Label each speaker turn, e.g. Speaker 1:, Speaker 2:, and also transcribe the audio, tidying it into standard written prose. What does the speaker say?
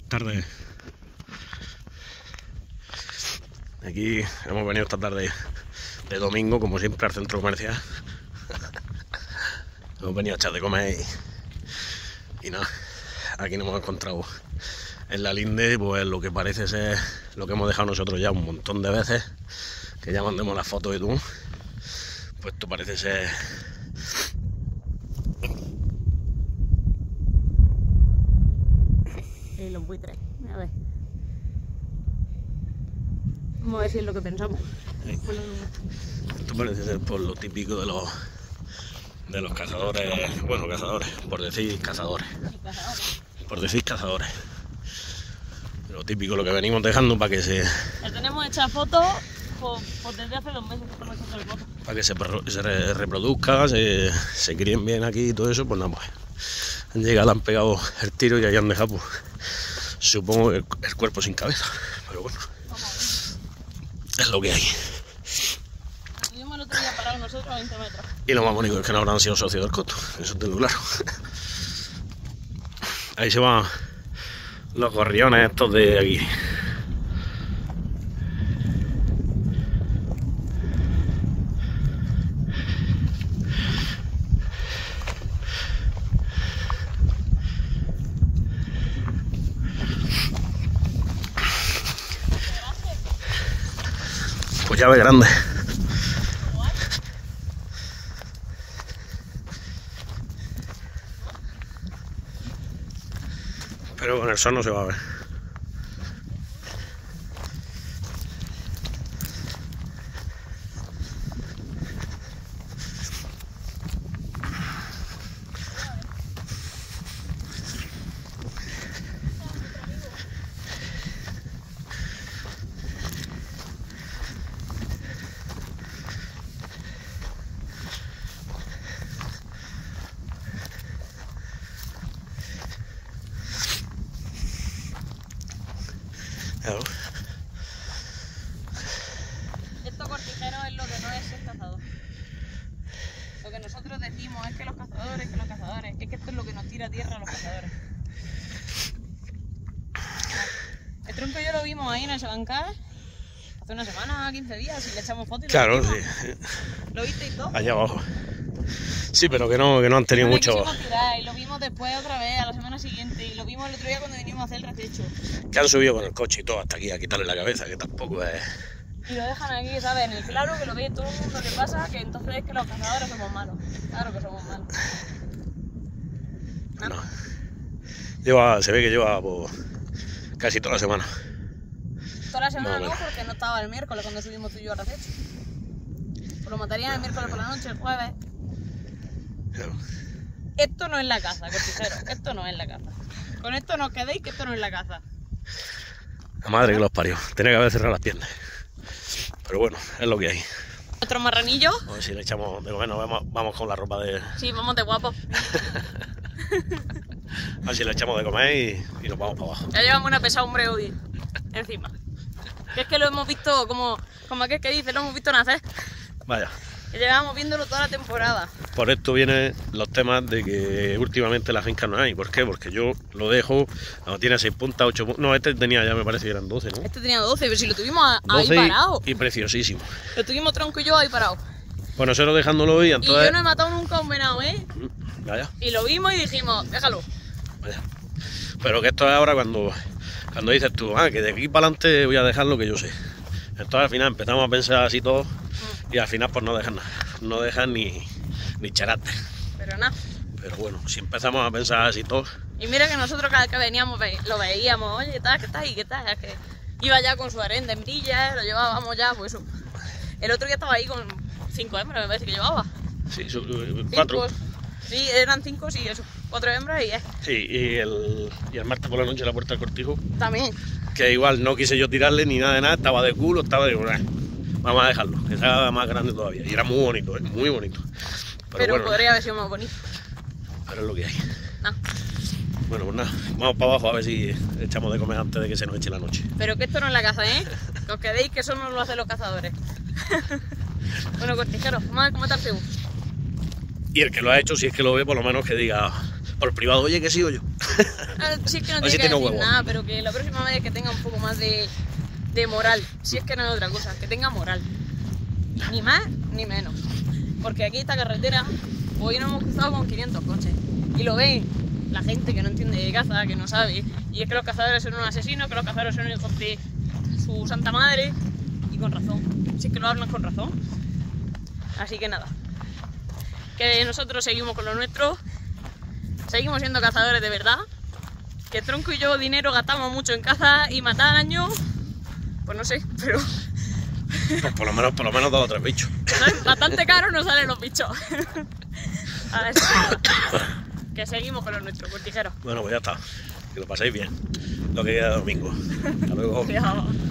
Speaker 1: Tarde. Aquí hemos venido esta tarde de domingo, como siempre, al centro comercial. Hemos venido a echar de comer y nada, aquí nos hemos encontrado en la linde, pues lo que parece ser lo que hemos dejado nosotros ya un montón de veces, que ya mandemos las fotos de tú. Pues esto parece ser...
Speaker 2: los buitres, a ver. Vamos a ver si es lo que pensamos.
Speaker 1: Esto parece ser por lo típico de los cazadores, bueno, cazadores, por decir cazadores. Por decir cazadores. Lo típico, lo que venimos dejando para que se...
Speaker 2: Ya tenemos hecha fotos pues desde hace 2 meses que estamos echando fotos.
Speaker 1: Para que se reproduzca, se críen bien aquí y todo eso, pues nada, pues han llegado, han pegado el tiro y ahí han dejado, pues, supongo, el cuerpo sin cabeza. Pero bueno, es lo que hay.
Speaker 2: Estuvimos el otro día parados nosotros a 20 metros.
Speaker 1: Y lo más bonito es que no habrán sido socios del coto, eso tengo claro. Ahí se van los gorriones estos de aquí. Pues llave grande. Pero con el sol no se va a ver. Claro.
Speaker 2: Esto cortijero es lo que no es ser cazador. Lo que nosotros decimos es que los cazadores, es que esto es lo que nos tira a tierra a los cazadores. El tronco yo lo vimos ahí en el Sabancar hace una semana, 15 días, y le echamos fotos y
Speaker 1: Claro,
Speaker 2: lo
Speaker 1: sí.
Speaker 2: ¿Lo viste y todo?
Speaker 1: Allá abajo. Sí, pero que no han tenido
Speaker 2: No le
Speaker 1: mucho...
Speaker 2: quisimos tirar, y lo vimos después otra vez, a la semana siguiente, y lo vimos el otro día cuando vinimos a hacer el retecho.
Speaker 1: Que han subido con el coche y todo hasta aquí a quitarle la cabeza, que tampoco es...
Speaker 2: Y lo dejan aquí, ¿sabes? En el claro, que lo ve todo el mundo que pasa, que entonces es que los cazadores somos malos. Claro que somos malos.
Speaker 1: No. Se ve que lleva pues, casi toda la semana.
Speaker 2: Toda la semana
Speaker 1: No,
Speaker 2: no, porque no estaba el miércoles cuando subimos tú y yo al retecho. Pues lo matarían el miércoles por la noche, el jueves.
Speaker 1: Claro.
Speaker 2: Esto no es la caza, cortijero. Esto no es la caza. Con esto no os quedéis, que esto no es la caza.
Speaker 1: La madre que los parió. Tenía que haber cerrado las piernas. Pero bueno, es lo que hay.
Speaker 2: Nuestros marranillos.
Speaker 1: A ver si le echamos de comer, vamos con la ropa de...
Speaker 2: Sí, vamos de guapos.
Speaker 1: A ver si le echamos de comer y nos vamos para abajo.
Speaker 2: Ya llevamos una pesadumbre hoy encima. Que es que lo hemos visto, como aquel que dice, lo hemos visto nacer.
Speaker 1: Vaya.
Speaker 2: Que llevábamos viéndolo toda la temporada.
Speaker 1: Por esto vienen los temas de que últimamente la finca no hay. ¿Por qué? Porque yo lo dejo, no, tiene 6 puntas, 8 puntas... No, este tenía ya, me parece que eran 12, ¿no?
Speaker 2: Este tenía 12, pero si lo tuvimos ahí
Speaker 1: 12
Speaker 2: parado.
Speaker 1: y preciosísimo.
Speaker 2: Lo tuvimos tronco y yo ahí parado.
Speaker 1: Pues nosotros dejándolo y entonces...
Speaker 2: Y yo no he matado nunca a un venado, ¿eh?
Speaker 1: Vaya,
Speaker 2: Y lo vimos y dijimos, déjalo.
Speaker 1: vaya. Pero que esto es ahora cuando dices tú, que de aquí para adelante voy a dejar lo que yo sé. Entonces al final empezamos a pensar así todos y al final pues no dejan nada. No dejan ni charate.
Speaker 2: Pero nada.
Speaker 1: Pero bueno, si empezamos a pensar así todos...
Speaker 2: Y mira que nosotros cada vez que veníamos lo veíamos, oye, ¿qué tal? ¿Qué tal? Es que iba ya con su arenda en brilla, lo llevábamos ya, pues eso. El otro día estaba ahí con 5 hembras, me parece que llevaba.
Speaker 1: Sí, 4.
Speaker 2: Sí, eran 5, sí, eso. 4 hembras y
Speaker 1: Sí, y el martes por la noche la puerta del cortijo,
Speaker 2: también.
Speaker 1: que igual no quise yo tirarle ni nada de nada, estaba de culo, estaba de... Vamos a dejarlo, que sea más grande todavía. Y era muy bonito, muy bonito.
Speaker 2: Pero
Speaker 1: bueno,
Speaker 2: podría haber sido más bonito.
Speaker 1: Pero es lo que hay.
Speaker 2: No.
Speaker 1: Bueno, pues nada, vamos para abajo a ver si echamos de comer antes de que se nos eche la noche.
Speaker 2: Pero que esto no es la caza, ¿eh? Que os quedéis, que eso no lo hacen los cazadores. Bueno, cortijero, ¿cómo está el cebú?
Speaker 1: Y el que lo ha hecho, si es que lo ve, por lo menos que diga por privado, oye, que sigo yo.
Speaker 2: Si es que no
Speaker 1: A ver si
Speaker 2: tiene que
Speaker 1: tiene
Speaker 2: decir
Speaker 1: huevo.
Speaker 2: nada, pero que la próxima vez que tenga un poco más de moral. Si es que no es otra cosa, que tenga moral. Ni más ni menos. Porque aquí esta carretera, hoy nos hemos cruzado con 500 coches. Y lo ven la gente que no entiende de caza, que no sabe. Y es que los cazadores son unos asesinos, que los cazadores son hijos de su santa madre. Y con razón. Si es que lo hablan con razón. Así que nada. Que nosotros seguimos con lo nuestro. Seguimos siendo cazadores de verdad. Que Tronco y yo dinero gastamos mucho en caza y matar años. Pues no sé, pero
Speaker 1: Pues por lo menos 2 o 3 bichos.
Speaker 2: bastante caro nos salen los bichos. A ver, que seguimos con lo nuestro, por tijero.
Speaker 1: Bueno, pues ya está. Que lo paséis bien. Lo que queda de domingo. Hasta luego.
Speaker 2: Cuidado.